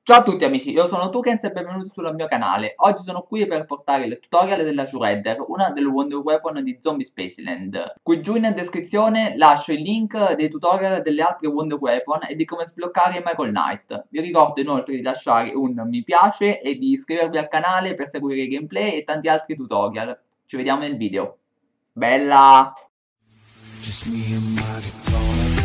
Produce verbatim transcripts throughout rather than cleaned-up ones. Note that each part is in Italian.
Ciao a tutti amici, io sono Tukens e benvenuti sul mio canale. Oggi sono qui per portare il tutorial della Shredder, una delle Wonder Weapon di Zombie Spaceland. Qui giù in descrizione lascio il link dei tutorial delle altre Wonder Weapon e di come sbloccare Michael Knight. Vi ricordo inoltre di lasciare un mi piace e di iscrivervi al canale per seguire i gameplay e tanti altri tutorial. Ci vediamo nel video. Bella! Just me and my guitar.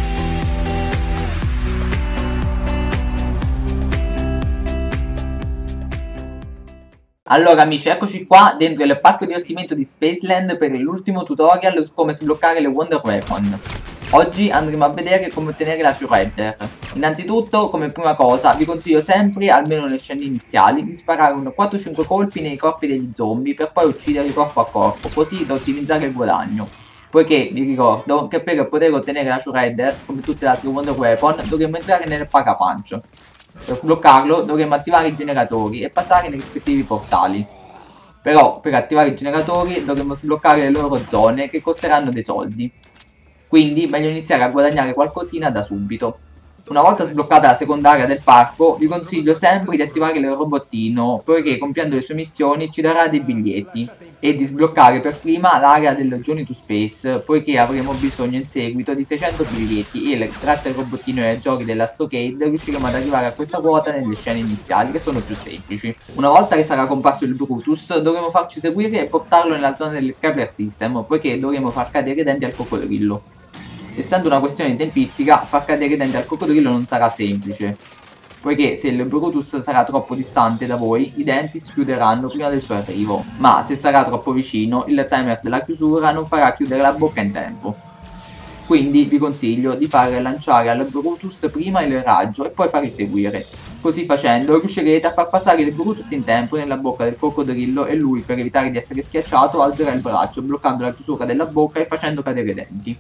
Allora amici, eccoci qua dentro il parco divertimento di Spaceland per l'ultimo tutorial su come sbloccare le Wonder Weapon. Oggi andremo a vedere come ottenere la Shredder. Innanzitutto, come prima cosa, vi consiglio sempre, almeno nelle scene iniziali, di sparare un quattro cinque colpi nei corpi degli zombie per poi ucciderli corpo a corpo, così da ottimizzare il guadagno. Poiché vi ricordo che per poter ottenere la Shredder, come tutte le altre Wonder Weapon, dovremo entrare nel Pack-a-Punch. Per sbloccarlo dovremo attivare i generatori e passare nei rispettivi portali. Però per attivare i generatori dovremo sbloccare le loro zone che costeranno dei soldi. Quindi meglio iniziare a guadagnare qualcosina da subito. Una volta sbloccata la seconda area del parco, vi consiglio sempre di attivare il robottino, poiché compiendo le sue missioni ci darà dei biglietti, e di sbloccare per prima l'area del Journey to Space, poiché avremo bisogno in seguito di seicento biglietti e grazie al robottino e ai giochi dell'Astrocade riusciremo ad arrivare a questa quota nelle scene iniziali, che sono più semplici. Una volta che sarà comparso il Brutus, dovremo farci seguire e portarlo nella zona del Kepler System, poiché dovremo far cadere i denti al coccodrillo. Essendo una questione di tempistica, far cadere i denti al coccodrillo non sarà semplice, poiché se il Brutus sarà troppo distante da voi, i denti si chiuderanno prima del suo arrivo, ma se sarà troppo vicino, il timer della chiusura non farà chiudere la bocca in tempo. Quindi vi consiglio di far lanciare al Brutus prima il raggio e poi farli seguire. Così facendo riuscirete a far passare il Brutus in tempo nella bocca del coccodrillo e lui, per evitare di essere schiacciato, alzerà il braccio, bloccando la chiusura della bocca e facendo cadere i denti.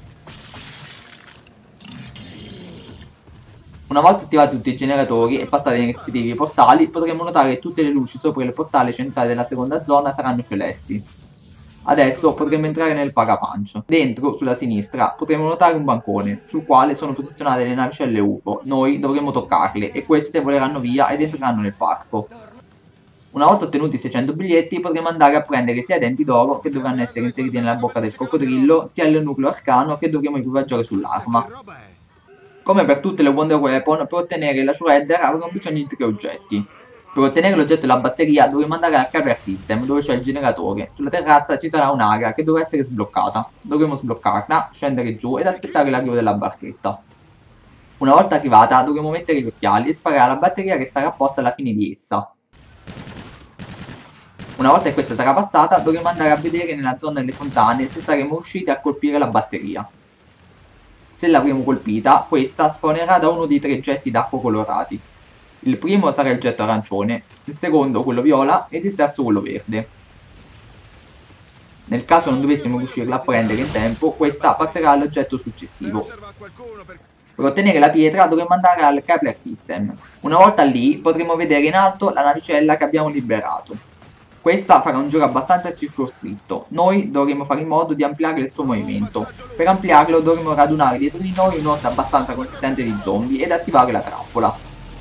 Una volta attivati tutti i generatori e passati nei rispettivi portali, potremo notare che tutte le luci sopra il portale centrale della seconda zona saranno celesti. Adesso potremo entrare nel Pack-a-Punch. Dentro, sulla sinistra, potremo notare un bancone, sul quale sono posizionate le navicelle U F O. Noi dovremo toccarle e queste voleranno via ed entreranno nel parco. Una volta ottenuti i seicento biglietti, potremo andare a prendere sia i denti d'oro, che dovranno essere inseriti nella bocca del coccodrillo, sia il nucleo arcano, che dovremo equipaggiare sull'arma. Come per tutte le Wonder Weapon, per ottenere la Shredder avremo bisogno di tre oggetti. Per ottenere l'oggetto della batteria dovremo andare al Kepler System, dove c'è il generatore. Sulla terrazza ci sarà un'area che dovrà essere sbloccata. Dovremo sbloccarla, scendere giù ed aspettare l'arrivo della barchetta. Una volta arrivata dovremo mettere gli occhiali e sparare alla batteria che sarà posta alla fine di essa. Una volta che questa sarà passata dovremo andare a vedere nella zona delle fontane se saremo riusciti a colpire la batteria. Se l'avremo colpita, questa spawnerà da uno dei tre getti d'acqua colorati. Il primo sarà il getto arancione, il secondo quello viola ed il terzo quello verde. Nel caso non dovessimo riuscirla a prendere in tempo, questa passerà al getto successivo. Per ottenere la pietra dovremo andare al Kepler System. Una volta lì potremo vedere in alto la navicella che abbiamo liberato. Questa farà un giro abbastanza circoscritto. Noi dovremo fare in modo di ampliare il suo movimento. Per ampliarlo dovremo radunare dietro di noi un'orda abbastanza consistente di zombie ed attivare la trappola.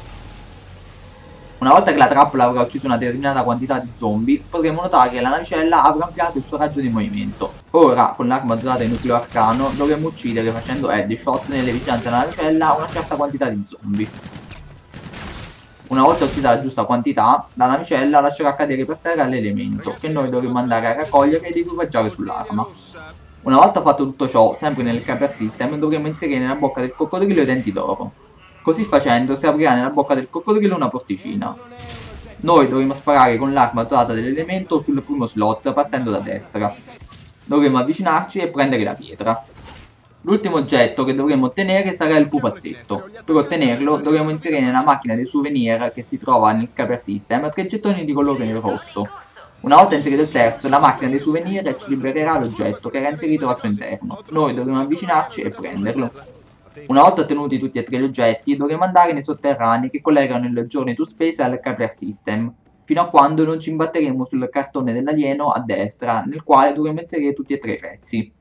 Una volta che la trappola avrà ucciso una determinata quantità di zombie, potremo notare che la navicella avrà ampliato il suo raggio di movimento. Ora, con l'arma dotata di nucleo arcano, dovremo uccidere facendo headshot nelle vicinanze della navicella una certa quantità di zombie. Una volta uccisa la giusta quantità, la navicella lascerà cadere per terra l'elemento, che noi dovremo andare a raccogliere ed equipaggiare sull'arma. Una volta fatto tutto ciò, sempre nel Kepler System, dovremo inserire nella bocca del coccodrillo i denti d'oro. Così facendo si aprirà nella bocca del coccodrillo una porticina. Noi dovremo sparare con l'arma dotata dell'elemento sul primo slot partendo da destra. Dovremo avvicinarci e prendere la pietra. L'ultimo oggetto che dovremo ottenere sarà il pupazzetto. Per ottenerlo dovremo inserire nella macchina dei souvenir che si trova nel Kepler System tre gettoni di colore rosso. Una volta inserito il terzo, la macchina dei souvenir ci libererà l'oggetto che era inserito al suo interno. Noi dovremo avvicinarci e prenderlo. Una volta ottenuti tutti e tre gli oggetti, dovremo andare nei sotterranei che collegano il Journey to Space al Kepler System, fino a quando non ci imbatteremo sul cartone dell'alieno a destra, nel quale dovremo inserire tutti e tre i pezzi.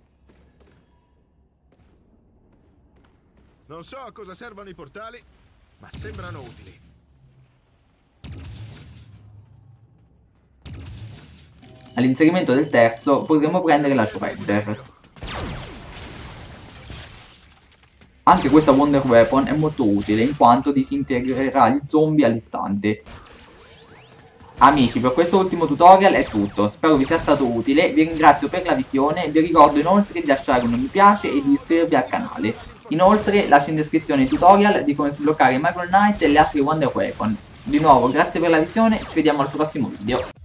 Non so a cosa servono i portali, ma sembrano utili. All'inserimento del terzo potremo prendere la Shredder. Anche questa Wonder Weapon è molto utile in quanto disintegrerà gli zombie all'istante. Amici, per questo ultimo tutorial è tutto, spero vi sia stato utile, vi ringrazio per la visione e vi ricordo inoltre di lasciare un mi piace e di iscrivervi al canale. Inoltre lascio in descrizione il tutorial di come sbloccare Iron Knight e le altre Wonder Weapon. Di nuovo grazie per la visione, ci vediamo al prossimo video.